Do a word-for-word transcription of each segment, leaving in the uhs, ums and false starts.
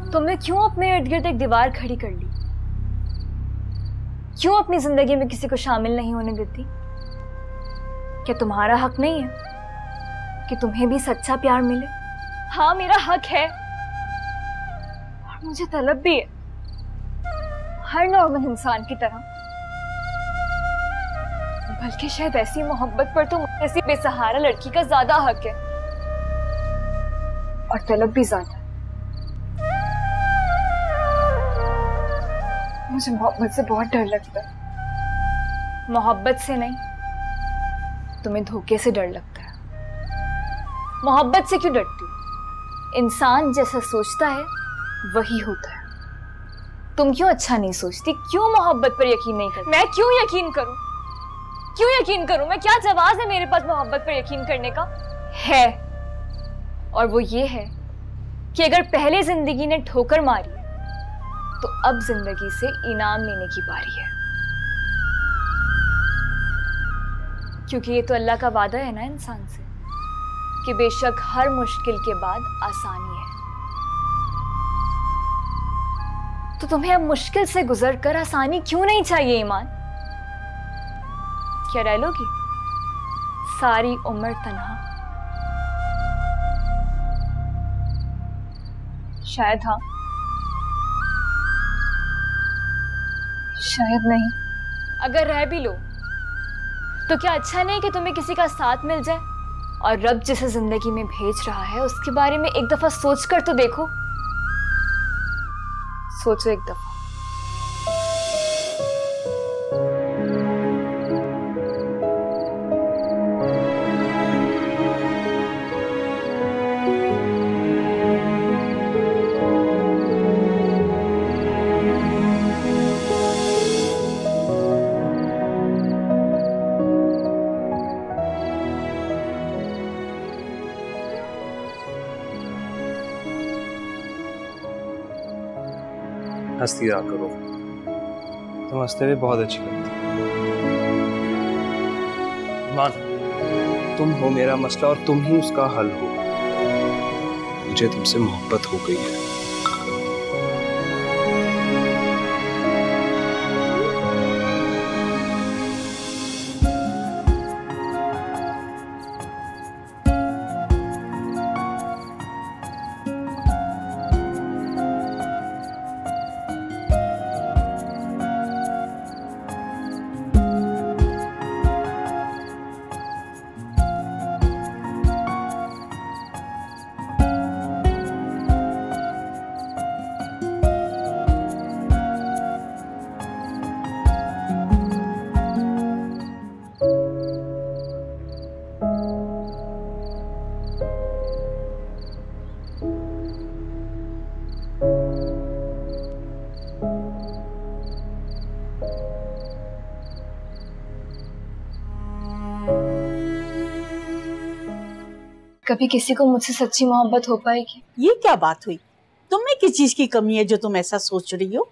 तुमने क्यों अपने इर्द गिर्द एक दीवार खड़ी कर ली? क्यों अपनी जिंदगी में किसी को शामिल नहीं होने देती? क्या तुम्हारा हक नहीं है कि तुम्हें भी सच्चा प्यार मिले? हाँ, मेरा हक है और मुझे तलब भी है, हर नॉर्मल इंसान की तरह। बल्कि शायद ऐसी मोहब्बत पर तो ऐसी बेसहारा लड़की का ज्यादा हक है और तलब भी ज्यादा। मुझे मोहब्बत से बहुत डर लगता है। मोहब्बत से नहीं, तुम्हें धोखे से डर लगता है। मोहब्बत से क्यों डरती हो? इंसान जैसा सोचता है वही होता है। तुम क्यों अच्छा नहीं सोचती? क्यों मोहब्बत पर यकीन नहीं करती? मैं क्यों यकीन करूं? क्यों यकीन करूं मैं? क्या जवाब है मेरे पास मोहब्बत पर यकीन करने का? है, और वो ये है कि अगर पहले जिंदगी ने ठोकर मारी तो अब जिंदगी से इनाम लेने की बारी है। क्योंकि ये तो अल्लाह का वादा है ना इंसान से कि बेशक हर मुश्किल के बाद आसानी है। तो तुम्हें अब मुश्किल से गुजर कर आसानी क्यों नहीं चाहिए ईमान? क्या रह लोगी सारी उम्र तन्हा? शायद हाँ, शायद नहीं। अगर रह भी लो तो क्या अच्छा नहीं कि तुम्हें किसी का साथ मिल जाए? और रब जिसे जिंदगी में भेज रहा है उसके बारे में एक दफा सोच कर तो देखो। सोचो एक दफा। हंसती रहा करो, तुम हंसते हुए बहुत अच्छी लगती ईमान। तुम हो मेरा मसला और तुम ही उसका हल हो। मुझे तुमसे मोहब्बत हो गई है। कभी किसी को मुझसे सच्ची मोहब्बत हो पाएगी? ये क्या बात हुई? तुम में किस चीज की कमी है जो तुम ऐसा सोच रही हो?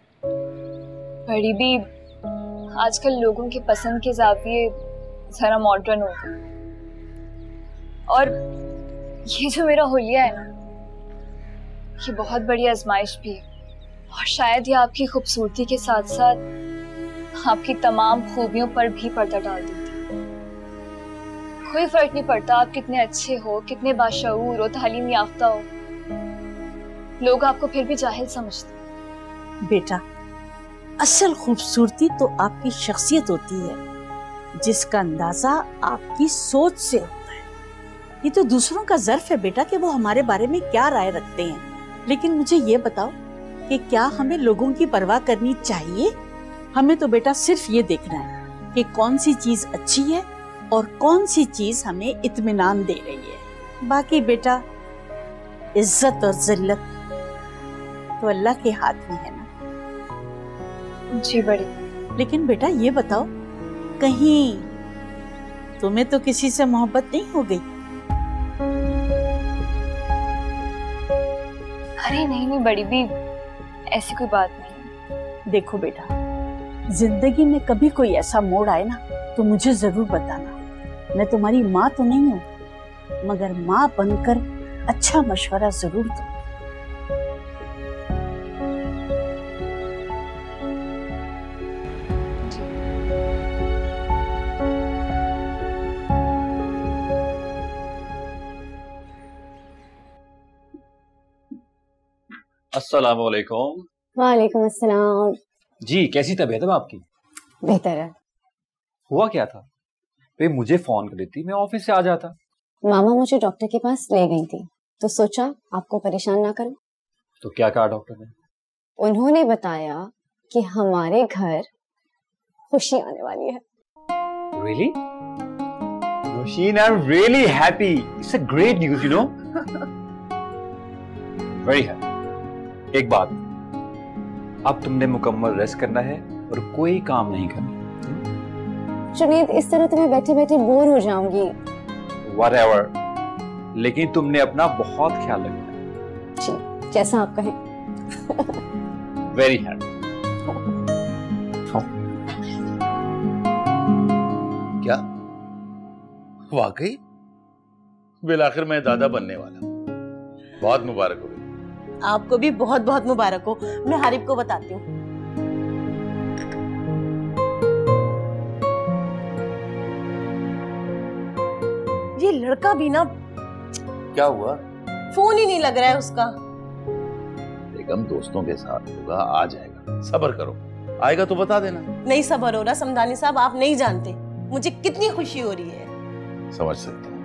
बड़ी भी आजकल लोगों के पसंद के ज़ाविये जरा मॉडर्न हो गए, और ये जो मेरा हुलिया है ना, ये बहुत बड़ी आजमाइश भी है। और शायद ये आपकी खूबसूरती के साथ साथ आपकी तमाम खूबियों पर भी पर्दा डाल देती। कोई फर्क नहीं पड़ता आप कितने अच्छे हो, कितने बाशऊर हो, तालीम याफ्ता हो, लोग आपको फिर भी जाहिल समझते। बेटा, असल खूबसूरती तो आपकी शख्सियत होती है, जिसका अंदाजा आपकी सोच से होता है। ये तो दूसरों का ज़र्फ है बेटा कि वो हमारे बारे में क्या राय रखते हैं। लेकिन मुझे ये बताओ कि क्या हमें लोगों की परवाह करनी चाहिए? हमें तो बेटा सिर्फ ये देखना है कि कौन सी चीज अच्छी है और कौन सी चीज हमें इत्मीनान दे रही है। बाकी बेटा इज्जत और जिल्लत तो अल्लाह के हाथ में है ना। जी बड़ी। लेकिन बेटा ये बताओ, कहीं तुम्हें तो किसी से मोहब्बत नहीं हो गई? अरे नहीं नहीं बड़ी भी, ऐसी कोई बात नहीं। देखो बेटा, जिंदगी में कभी कोई ऐसा मोड़ आए ना तो मुझे जरूर बताना। मैं तुम्हारी माँ तो नहीं हूँ, मगर माँ बनकर अच्छा मशवरा जरूर दूँ। अस्सलाम वालेकुम। वालेकुम अस्सलाम। जी, कैसी तबीयत है आपकी? बेहतर है। हुआ क्या था? वे मुझे फोन कर देती, मैं ऑफिस से आ जाता। मामा मुझे डॉक्टर के पास ले गई थी, तो सोचा आपको परेशान ना करूं। तो क्या कहा डॉक्टर ने? उन्होंने बताया कि हमारे घर खुशी आने वाली है। Really? Roisin, I'm really happy. It's a great news, you know. Very happy. एक बात, अब तुमने मुकम्मल रेस्ट करना है और कोई काम नहीं करना। जुनैद, इस तरह तो मैं बैठे बैठे बोर हो जाऊंगी। Whatever. लेकिन तुमने अपना बहुत ख्याल रखना है। जी, जैसा आप कहें। Very happy. क्या वाकई बिल आखिर मैं दादा बनने वाला हूं। बहुत मुबारक हो। आपको भी बहुत बहुत मुबारक हो। मैं हारिब को बताती हूँ। ये लड़का भी ना, क्या हुआ? फोन ही नहीं लग रहा है उसका। बेगम दोस्तों के साथ होगा, आ जाएगा, सब्र करो, आएगा तो बता देना। नहीं सब्र हो रहा समदानी साहब, आप नहीं जानते मुझे कितनी खुशी हो रही है। समझ सकता हूँ।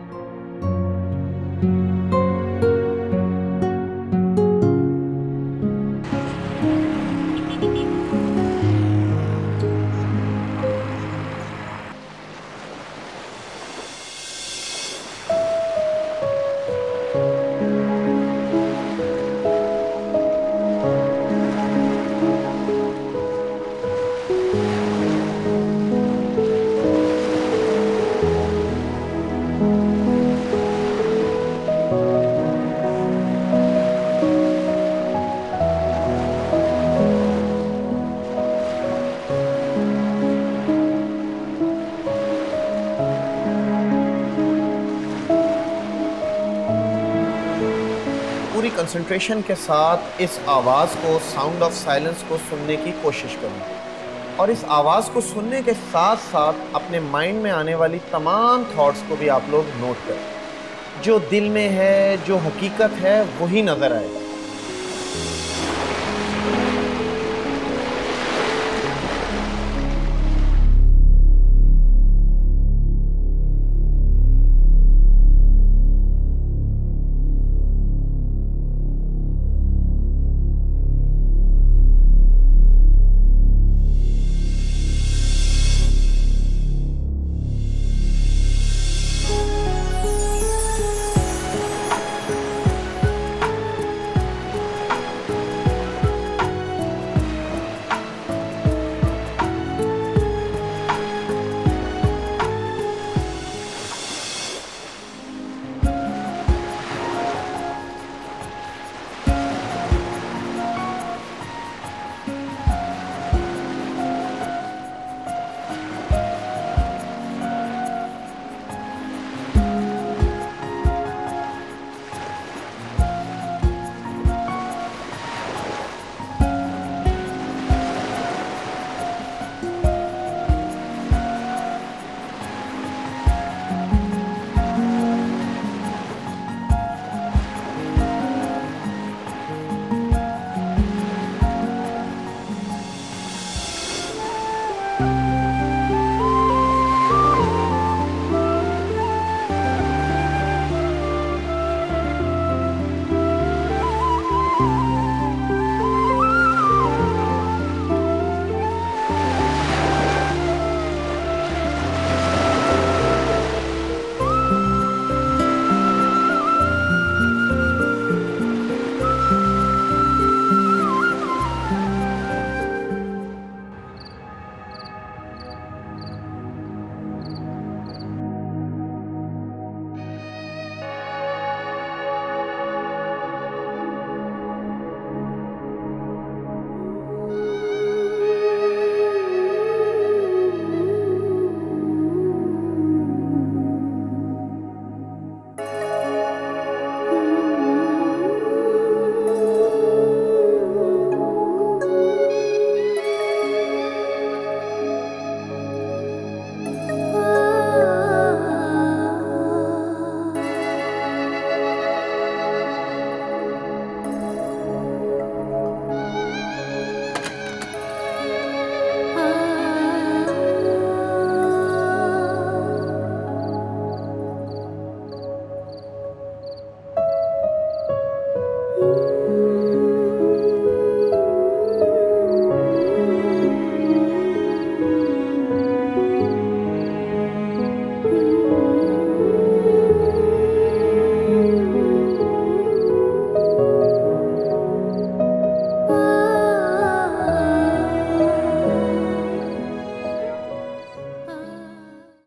कंसंट्रेशन के साथ इस आवाज़ को, साउंड ऑफ साइलेंस को सुनने की कोशिश करूँ और इस आवाज़ को सुनने के साथ साथ अपने माइंड में आने वाली तमाम थॉट्स को भी आप लोग नोट करें। जो दिल में है, जो हकीकत है, वही नज़र आएगा।